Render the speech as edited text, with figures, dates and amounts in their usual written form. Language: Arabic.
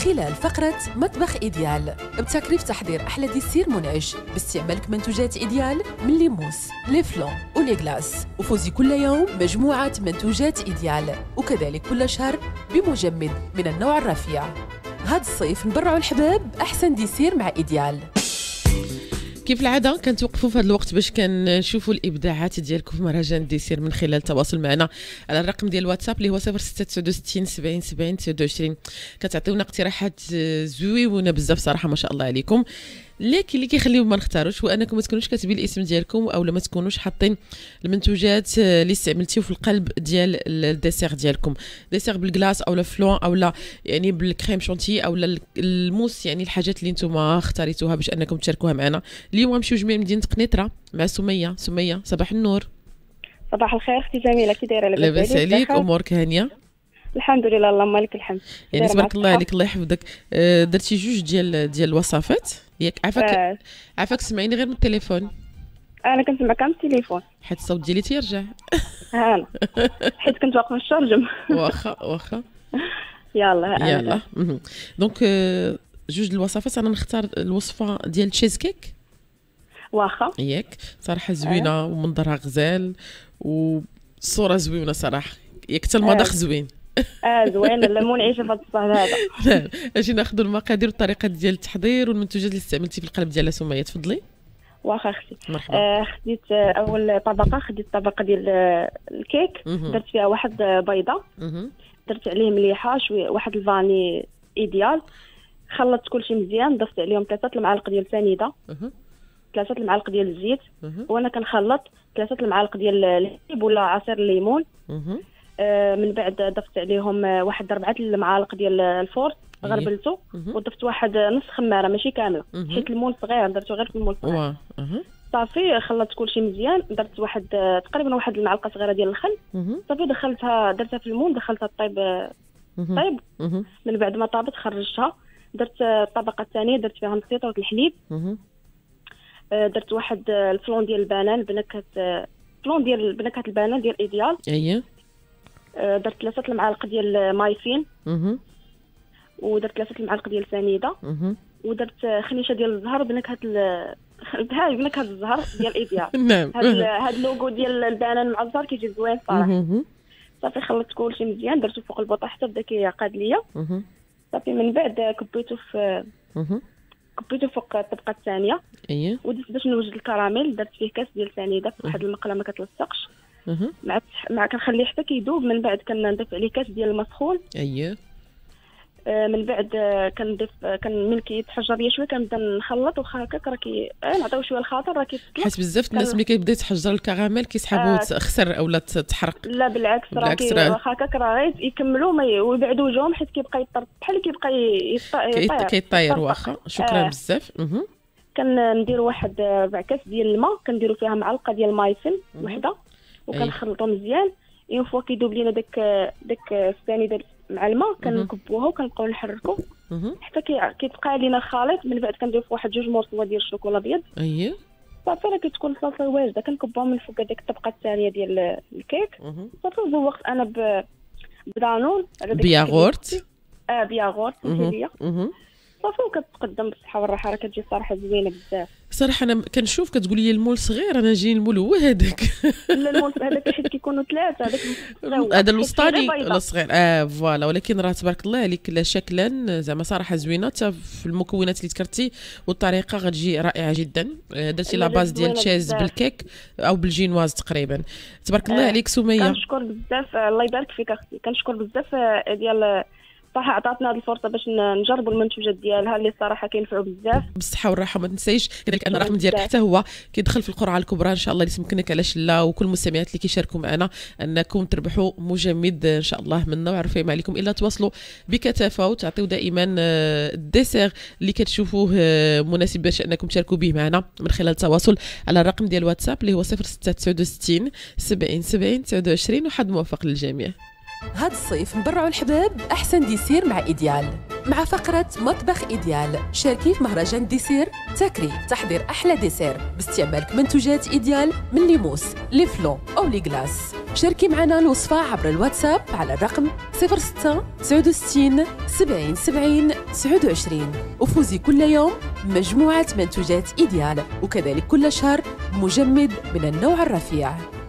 خلال فقرة مطبخ إيديال، ابتكري في تحضير أحلى ديسير منعش باستعمالك منتوجات إيديال من لي موس، لي فلون ولي غلاس، وفوزي كل يوم مجموعة منتوجات إيديال، وكذلك كل شهر بمجمد من النوع الرفيع. هاد الصيف نبرعوا الحباب أحسن ديسير مع إيديال. كيف العاده كنتوقفوا في هذا الوقت باش كنشوفوا الابداعات ديالكم في مهرجان ديسير من خلال التواصل معنا على الرقم ديال الواتساب اللي هو 0669 70 70 29. كتعطيونا اقتراحات زويونه بزاف صراحه ما شاء الله عليكم. لكن اللي كيخليو ما نختاروش هو انكم ما تكونوش كاتبين الاسم ديالكم او ما تكونوش حاطين المنتوجات اللي استعملتيو في القلب ديال الديسير ديالكم، ديسير بالكلاص او فلون او لا يعني بالكريم شونتي او الموس، يعني الحاجات اللي نتوما اختاريتوها باش انكم تشاركوها معنا. اليوم غنمشيو جميع مدينه قنيطره مع سميه. سميه صباح النور. صباح الخير اختي جميله، كي دايره؟ لاباس عليك؟ امورك هانيه؟ الحمد لله اللهم لك الحمد. يعني تبارك الله عليك الله يحفظك. درتي جوج ديال الوصفات ياك؟ عافاك سمعيني غير من التليفون. انا كنسمعك من التليفون حيت الصوت ديالي تيرجع. انا حيت كنت واقفه في الشرجم. واخا يلا دونك جوج الوصفات. انا نختار الوصفه ديال تشيز كيك. واخا ياك صراحه زوينه ومنظرها غزال والصوره زوينه صراحه، ياك حتى المذاق زوين. زوين الليمون عيشه في الصباح هذا. اجي ناخذوا المقادير والطريقه ديال التحضير والمنتوجات اللي استعملتي في القلب ديالها. سميه تفضلي. واخا اختي. مرحبا. خديت اول طبقه، خديت الطبقه ديال الكيك، درت فيها واحد بيضه، درت عليه مليحه شويه واحد الفاني ايديال، خلطت كلشي مزيان، ضفت عليهم 3 المعالق ديال سنيده، 3 المعالق ديال الزيت، وانا كنخلط 3 المعالق ديال الحليب ولا عصير الليمون. من بعد ضفت عليهم واحد 4 المعالق ديال الفورس، غربلته وضفت واحد نص خماره ماشي كامله حيت المول صغير درته غير في المول صغير. صافي خلطت كلشي مزيان، درت واحد تقريبا واحد المعلقه صغيره ديال الخل، صافي درتها في المول، دخلتها طيب. من بعد ما طابت خرجتها، درت الطبقه الثانيه درت فيها نص لتر الحليب، درت واحد الفلون ديال البنان بنكهه البنان ديال ايديال. اييه. درت 3 المعالق ديال مايسين، ودرت 3 المعالق ديال سنيده، ودرت خنيشه ديال الزهر بنكهه الزهر ديال ايديال. نعم. هاد اللوغو ديال البنان مع الزهر كيجي زوين صراحه. صافي خلطت كلشي مزيان، درتو فوق البوطه حتى بدا كيعقد ليا. صافي من بعد كبيتو فوق الطبقه الثانيه. اييه. ودرت باش نوجد الكراميل، درت فيه كاس ديال سنيده في واحد المقله ما كتلصقش، مع كنخليه حتى كيذوب. من بعد كنضيف عليه كاس ديال المسخون. اييه. من بعد كنضيف من كيتحجر ليا شويه كنبدا نخلط، واخا هكاك راه نعطيو شويه الخاطر راه كيتسلق. حيت بزاف الناس ملي كيبدا يتحجر الكراميل كيسحبوا تخسر اولا تحرق. لا بالعكس راه واخا هكاك راه غير يكملوا ويبعدوا وجههم حيت كيبقى يطر بحال كيبقى كيطير. واخا شكرا بزاف. كنديروا واحد 4 كاس ديال الماء، كنديروا فيها معلقه ديال المايسين وحده، وكنخلطوا مزيان. اون فوا كيذوب لينا داك السنيده مع الماء، كنكبوها وكنبقاو نحركوا حتى كيتبقى لينا الخليط. من بعد كنضيف واحد 2 مرصوه ديال الشوكولا ابيض. اييه. صافي راه كتكون الصلصه واجده، كنكبوها من فوق هذيك الطبقه الثانيه ديال الكيك. صافي زوقت انا بدانون بياغورت. بياغورت هي. صافي وكتقدم بالصحه والراحه، راه كتجي صراحه زوينه بزاف صراحه. انا كنشوف كتقول لي المول صغير، انا جاي المول هو هذاك. لا المول هذاك حيت كيكونوا 3، هذا الوسطاني ولا صغير. فوالا. ولكن راه تبارك الله عليك لا شكلا زعما صراحه زوينه، حتى في المكونات اللي ذكرتي والطريقه غتجي رائعه جدا. درتي لا باز ديال تشيز بالكيك او بالجينواز تقريبا. تبارك الله عليك سميه. كنشكر بزاف، الله يبارك فيك اختي. كنشكر بزاف ديال صح عطاتنا هذه الفرصه باش نجربوا المنتوجات ديالها اللي صراحه كينفعوا بزاف. بالصحه والراحه. ما تنسايش كذلك ان الرقم ديالك حتى هو كيدخل في القرعه الكبرى ان شاء الله اللي تمكنك على شله، وكل المستمعات اللي كيشاركوا معنا انكم تربحوا مجمد ان شاء الله من نوع رفيع. ما عليكم الا تواصلوا بكثافه وتعطيو دائما الديسير اللي كتشوفوه مناسب باش انكم تشاركوا به معنا من خلال التواصل على الرقم ديال الواتساب اللي هو 0669 70 70 29. وحد موفق للجميع. هاد الصيف نبرعوا الحباب أحسن ديسير مع إيديال، مع فقرة مطبخ إيديال. شاركي في مهرجان ديسير، تكري تحضير أحلى ديسير باستعمالك منتوجات إيديال من لي موس، لي فلون أو لي غلاس. شاركي معنا الوصفة عبر الواتساب على الرقم 06 69 70 70 29 وفوزي كل يوم مجموعة منتوجات إيديال، وكذلك كل شهر مجمد من النوع الرفيع.